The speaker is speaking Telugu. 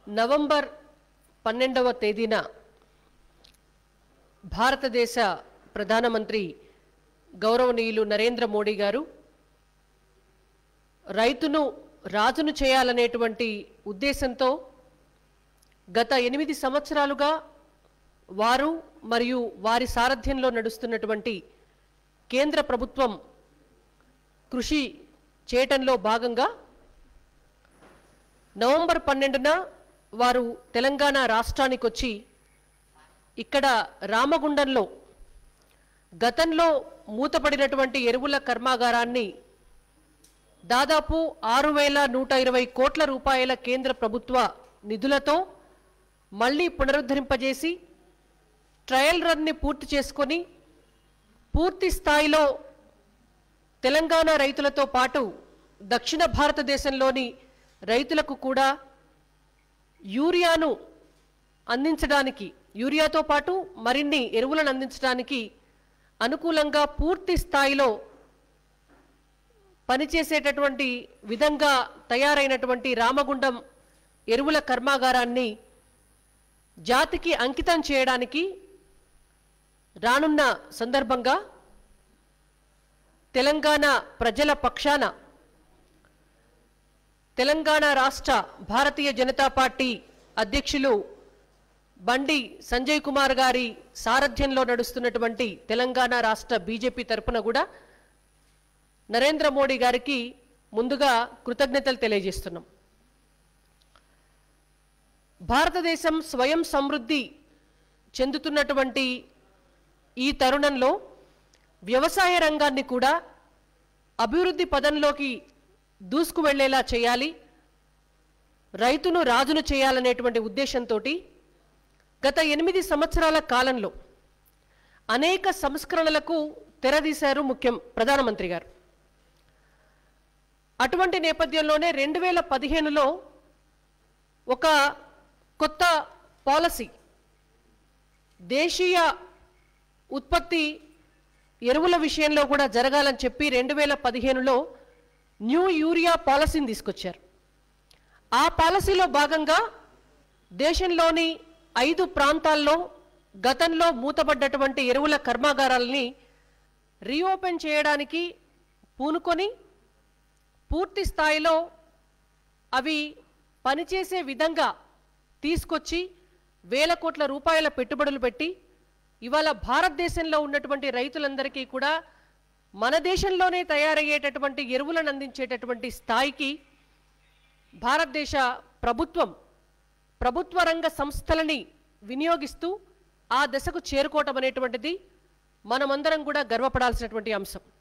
నవంబర్ 12వ తేదీన భారతదేశ ప్రధానమంత్రి గౌరవనీయులు నరేంద్ర మోడీ గారు రైతును రాజును చేయాలనేటువంటి ఉద్దేశంతో గత 8 సంవత్సరాలుగా వారు మరియు వారి సారథ్యంలో నడుస్తున్నటువంటి కేంద్ర ప్రభుత్వం కృషి చేయటంలో భాగంగా నవంబర్ 12న వారు తెలంగాణ రాష్ట్రానికి వచ్చి ఇక్కడ రామగుండంలో గతంలో మూతపడినటువంటి ఎరువుల కర్మాగారాన్ని దాదాపు 6120 కోట్ల రూపాయల కేంద్ర ప్రభుత్వ నిధులతో మళ్ళీ పునరుద్ధరింపజేసి ట్రయల్ రన్ని పూర్తి చేసుకొని పూర్తి స్థాయిలో తెలంగాణ రైతులతో పాటు దక్షిణ భారతదేశంలోని రైతులకు కూడా యూరియాను అందించడానికి యూరియాతో పాటు మరిన్ని ఎరువులను అందించడానికి అనుకూలంగా పూర్తి స్థాయిలో పనిచేసేటటువంటి విధంగా తయారైనటువంటి రామగుండం ఎరువుల కర్మాగారాన్ని జాతికి అంకితం చేయడానికి రానున్న సందర్భంగా తెలంగాణ ప్రజల పక్షాన తెలంగాణ రాష్ట్ర భారతీయ జనతా పార్టీ అధ్యక్షులు బండి సంజయ్ కుమార్ గారి సారథ్యంలో నడుస్తున్నటువంటి తెలంగాణ రాష్ట్ర బీజేపీ తరపున కూడా నరేంద్ర మోడీ గారికి ముందుగా కృతజ్ఞతలు తెలియజేస్తున్నాం. భారతదేశం స్వయం సమృద్ధి చెందుతున్నటువంటి ఈ తరుణంలో వ్యవసాయ రంగాన్ని కూడా అభివృద్ధి పదంలోకి దూసుకు వెళ్లేలా చేయాలి, రైతును రాజును చేయాలనేటువంటి ఉద్దేశంతో గత 8 సంవత్సరాల కాలంలో అనేక సంస్కరణలకు తెరదీశారు ప్రధానమంత్రి గారు. అటువంటి నేపథ్యంలోనే 2015లో ఒక కొత్త పాలసీ దేశీయ ఉత్పత్తి ఎరువుల విషయంలో కూడా జరగాలని చెప్పి 2015లో న్యూ యూరియా పాలసీని తీసుకొచ్చారు. ఆ పాలసీలో భాగంగా దేశంలోని 5 ప్రాంతాల్లో గతంలో మూతపడ్డటువంటి ఎరువుల కర్మాగారాలని రీఓపెన్ చేయడానికి పూనుకొని పూర్తి స్థాయిలో అవి పనిచేసే విధంగా తీసుకొచ్చి వేల కోట్ల రూపాయల పెట్టుబడులు పెట్టి ఇవాళ భారతదేశంలో ఉన్నటువంటి రైతులందరికీ కూడా మన దేశంలోనే తయారయ్యేటటువంటి ఎరువులను అందించేటటువంటి స్థాయికి భారతదేశ ప్రభుత్వ రంగ సంస్థలని వినియోగిస్తూ ఆ దశకు చేరుకోవటం అనేటువంటిది మనమందరం కూడా గర్వపడాల్సినటువంటి అంశం.